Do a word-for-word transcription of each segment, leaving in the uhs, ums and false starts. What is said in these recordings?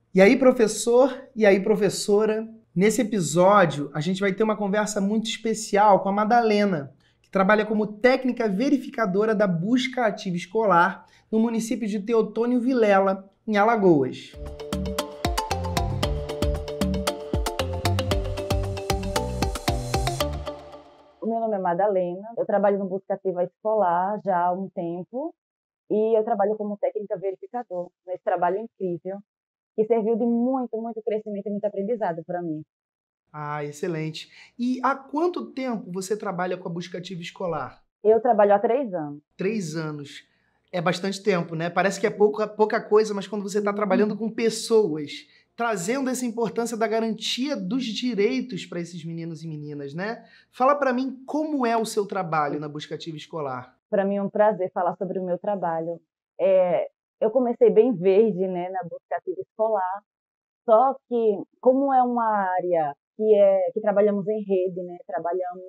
E aí, professor? E aí, professora? Nesse episódio, a gente vai ter uma conversa muito especial com a Madalena, que trabalha como técnica verificadora da busca ativa escolar no município de Teotônio Vilela, em Alagoas. O meu nome é Madalena, eu trabalho no Busca Ativa Escolar já há um tempo e eu trabalho como técnica verificador nesse trabalho incrível que serviu de muito, muito crescimento e muito aprendizado para mim. Ah, excelente. E há quanto tempo você trabalha com a busca ativa escolar? Eu trabalho há três anos. Três anos. É bastante tempo, né? Parece que é pouca, pouca coisa, mas quando você está trabalhando com pessoas, trazendo essa importância da garantia dos direitos para esses meninos e meninas, né? Fala para mim como é o seu trabalho na busca ativa escolar. Para mim é um prazer falar sobre o meu trabalho. É, eu comecei bem verde, né, na Busca Ativa Escolar, só que como é uma área que é que trabalhamos em rede, né, trabalhamos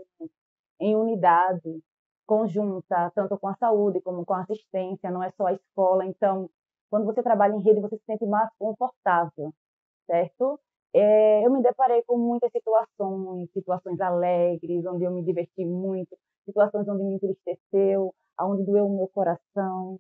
em unidade conjunta, tanto com a saúde como com a assistência, não é só a escola. Então, quando você trabalha em rede, você se sente mais confortável, certo? É, eu me deparei com muitas situações, situações alegres, onde eu me diverti muito, situações onde me entristeceu, onde doeu o meu coração.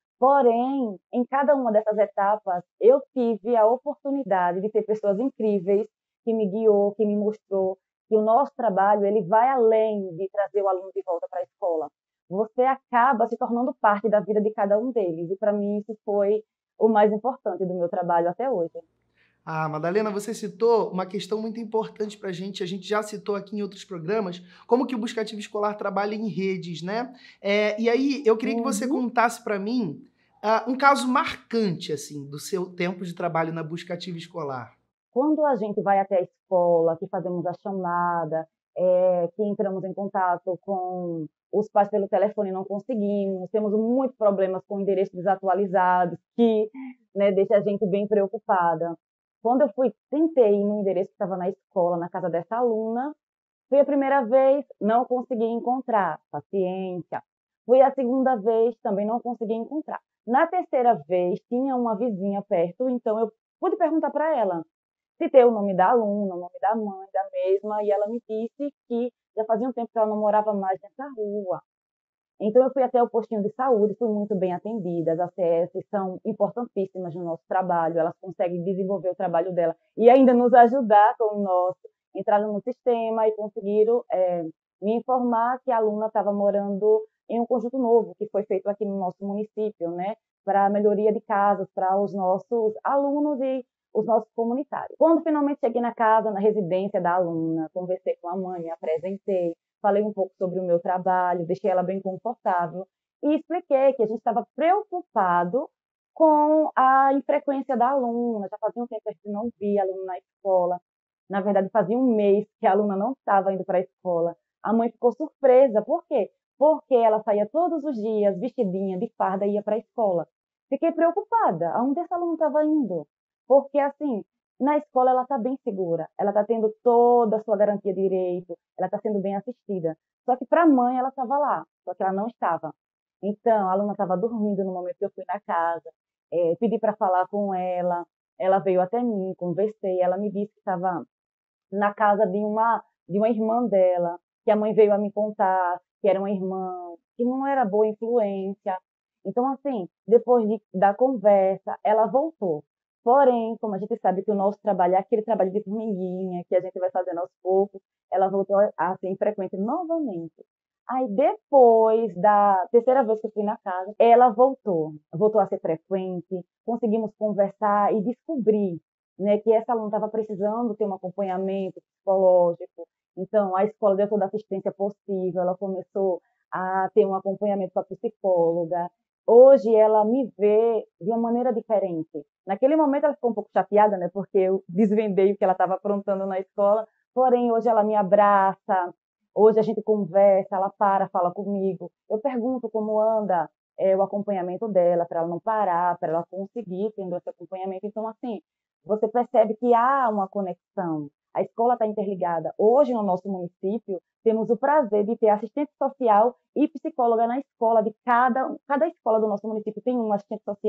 Porém, em cada uma dessas etapas, eu tive a oportunidade de ter pessoas incríveis que me guiou, que me mostrou que o nosso trabalho ele vai além de trazer o aluno de volta para a escola. Você acaba se tornando parte da vida de cada um deles. E para mim isso foi o mais importante do meu trabalho até hoje. Ah, Madalena, você citou uma questão muito importante para a gente, a gente já citou aqui em outros programas, como que o Busca Ativa Escolar trabalha em redes, né? É, e aí, eu queria que você Uhum. contasse para mim uh, um caso marcante, assim, do seu tempo de trabalho na Busca Ativa Escolar. Quando a gente vai até a escola, que fazemos a chamada, é, que entramos em contato com os pais pelo telefone, não conseguimos, temos muitos problemas com endereços desatualizados, que né, deixa a gente bem preocupada. Quando eu fui, tentei ir no endereço que estava na escola, na casa dessa aluna, foi a primeira vez, não consegui encontrar, paciência. Foi a segunda vez, também não consegui encontrar. Na terceira vez, tinha uma vizinha perto, então eu pude perguntar para ela. Citei o nome da aluna, o nome da mãe, da mesma, e ela me disse que já fazia um tempo que ela não morava mais nessa rua. Então eu fui até o postinho de saúde, fui muito bem atendida. As A C S são importantíssimas no nosso trabalho, elas conseguem desenvolver o trabalho dela e ainda nos ajudar com o nosso. Entraram no sistema e conseguiram é, me informar que a aluna estava morando em um conjunto novo, que foi feito aqui no nosso município, né, para a melhoria de casas para os nossos alunos e os nossos comunitários. Quando finalmente cheguei na casa, na residência da aluna, conversei com a mãe, me apresentei, falei um pouco sobre o meu trabalho, deixei ela bem confortável e expliquei que a gente estava preocupado com a infrequência da aluna. Já fazia um tempo que a gente não via a aluna na escola. Na verdade, fazia um mês que a aluna não estava indo para a escola. A mãe ficou surpresa. Por quê? Porque ela saía todos os dias vestidinha de farda e ia para a escola. Fiquei preocupada. Aonde essa aluna estava indo? Porque, assim, na escola ela está bem segura, ela está tendo toda a sua garantia de direito, ela está sendo bem assistida. Só que para a mãe ela estava lá, só que ela não estava. Então, a aluna estava dormindo no momento que eu fui na casa, é, pedi para falar com ela, ela veio até mim, conversei, ela me disse que estava na casa de uma, de uma irmã dela, que a mãe veio a me contar que era uma irmã, que não era boa influência. Então, assim, depois de, da conversa, ela voltou. Porém, como a gente sabe que o nosso trabalho é aquele trabalho de formiguinha, que a gente vai fazendo aos poucos, ela voltou a ser frequente novamente. Aí, depois da terceira vez que eu fui na casa, ela voltou, voltou a ser frequente, conseguimos conversar e descobrir, né, que essa aluna estava precisando ter um acompanhamento psicológico. Então, a escola deu toda a assistência possível, ela começou a ter um acompanhamento com a psicóloga. Hoje, ela me vê de uma maneira diferente. Naquele momento, ela ficou um pouco chateada, né, porque eu desvendei o que ela estava aprontando na escola, porém, hoje ela me abraça, hoje a gente conversa, ela para, fala comigo. Eu pergunto como anda é, o acompanhamento dela, para ela não parar, para ela conseguir tendo esse acompanhamento. Então, assim, você percebe que há uma conexão. A escola está interligada. Hoje, no nosso município, temos o prazer de ter assistente social e psicóloga na escola de cada, cada escola do nosso município tem um assistente social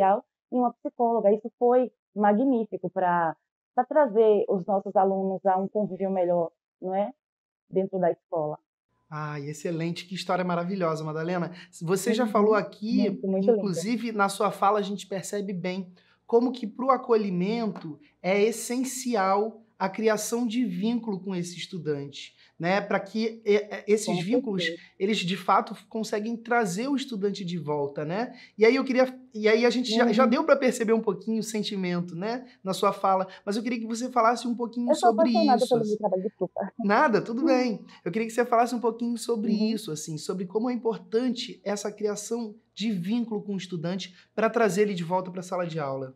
e uma psicóloga. Isso foi magnífico para trazer os nossos alunos a um convívio melhor, não é? Dentro da escola. Ah, excelente, que história maravilhosa, Madalena. Você já falou Uhum. aqui, Muito, muito lindo. inclusive na sua fala a gente percebe bem como que para o acolhimento é essencial a criação de vínculo com esse estudante, né? Para que eh, esses Com vínculos, certeza. eles de fato conseguem trazer o estudante de volta, né? E aí eu queria, e aí a gente já, já Uhum. deu para perceber um pouquinho o sentimento, né, na sua fala, mas eu queria que você falasse um pouquinho Eu sou sobre apaixonada isso. pelo meu trabalho, desculpa. Nada, tudo bem. Eu queria que você falasse um pouquinho sobre Uhum. isso, assim, sobre como é importante essa criação de vínculo com o estudante para trazer ele de volta para a sala de aula.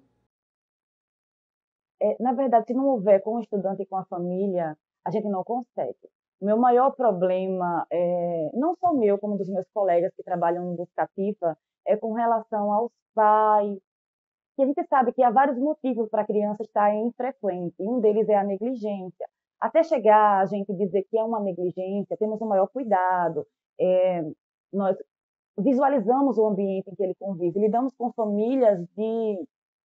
É, na verdade, se não houver com o estudante e com a família, a gente não consegue. O meu maior problema, é, não só meu, como dos meus colegas que trabalham no Buscativa, é com relação aos pais, que a gente sabe que há vários motivos para a criança estar infrequente, e um deles é a negligência. Até chegar a gente dizer que é uma negligência, temos o maior cuidado, é, nós visualizamos o ambiente em que ele convive, lidamos com famílias de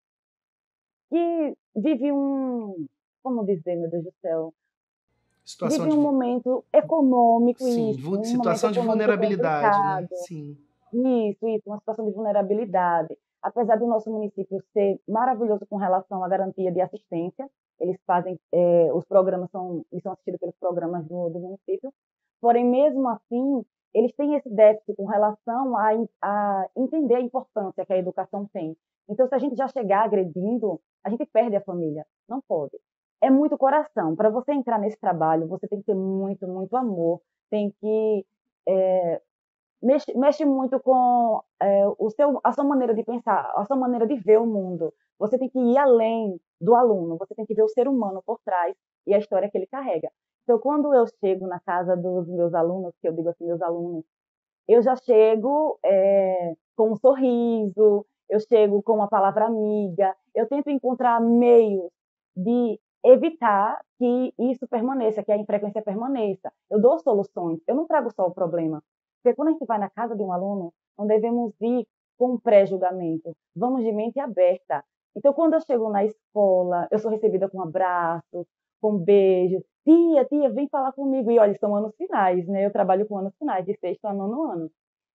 que vive um, como dizer, meu Deus do céu, Situação vive de, um momento econômico, sim, isso, vu- um momento situação de econômico vulnerabilidade, né? complicado, Sim. isso, isso, uma situação de vulnerabilidade. Apesar do nosso município ser maravilhoso com relação à garantia de assistência, eles fazem, é, os programas são, eles são assistidos pelos programas do, do município, porém, mesmo assim, eles têm esse déficit com relação a, a entender a importância que a educação tem. Então, se a gente já chegar agredindo, a gente perde a família. Não pode. É muito coração. Para você entrar nesse trabalho, você tem que ter muito, muito amor, tem que é, mexe, mexe muito com é, o seu, a sua maneira de pensar, a sua maneira de ver o mundo. Você tem que ir além do aluno, você tem que ver o ser humano por trás e a história que ele carrega. Então, quando eu chego na casa dos meus alunos, que eu digo assim, meus alunos, eu já chego é, com um sorriso, eu chego com uma palavra amiga, eu tento encontrar meios de evitar que isso permaneça, que a infrequência permaneça. Eu dou soluções, eu não trago só o problema. Porque quando a gente vai na casa de um aluno, não devemos ir com um pré-julgamento, vamos de mente aberta. Então, quando eu chego na escola, eu sou recebida com abraços, com beijos. Tia, tia, vem falar comigo. E olha, são anos finais, né? Eu trabalho com anos finais, de sexto a nono ano.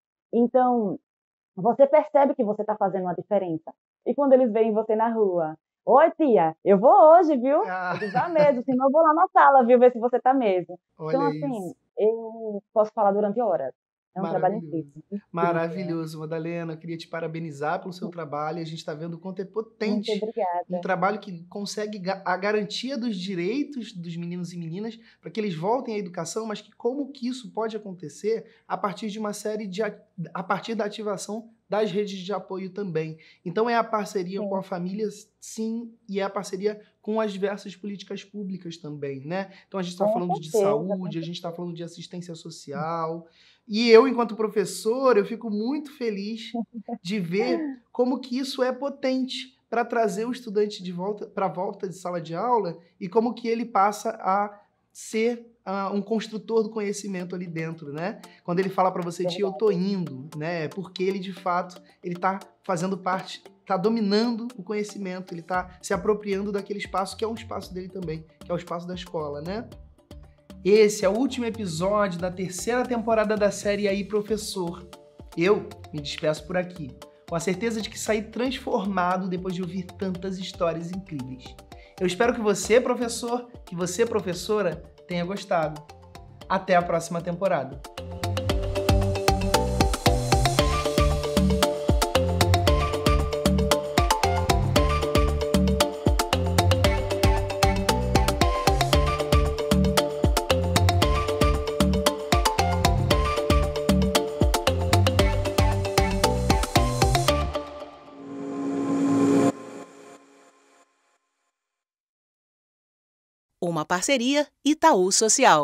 Então, você percebe que você está fazendo uma diferença. E quando eles veem você na rua, oi, tia, eu vou hoje, viu? Ah, Eu digo, vá mesmo, senão eu vou lá na sala, viu, ver se você está mesmo. Então, olha assim, isso. eu posso falar durante horas. É um trabalho Maravilhoso. incrível, incrível. Maravilhoso, Madalena. Eu queria te parabenizar pelo seu trabalho. A gente está vendo o quanto é Muito potente um obrigada. trabalho que consegue ga- a garantia dos direitos dos meninos e meninas para que eles voltem à educação, mas que como que isso pode acontecer a partir de uma série de a a partir da ativação das redes de apoio também. Então é a parceria com a Sim, família, sim, e é a parceria com as diversas políticas públicas também, né? Então a gente está com falando de certeza, com saúde, a gente está certeza. falando de assistência social. E eu, enquanto professor, eu fico muito feliz de ver como que isso é potente para trazer o estudante de volta para a volta de sala de aula e como que ele passa a ser uh, um construtor do conhecimento ali dentro, né? Quando ele fala para você, tia, eu tô Verdade. indo, né? É porque ele de fato ele está fazendo parte, está dominando o conhecimento, ele está se apropriando daquele espaço que é um espaço dele também, que é o espaço da escola, né? Esse é o último episódio da terceira temporada da série Aí, Professor. Eu me despeço por aqui, com a certeza de que saí transformado depois de ouvir tantas histórias incríveis. Eu espero que você, professor, que você, professora, tenha gostado. Até a próxima temporada. Uma parceria Itaú Social.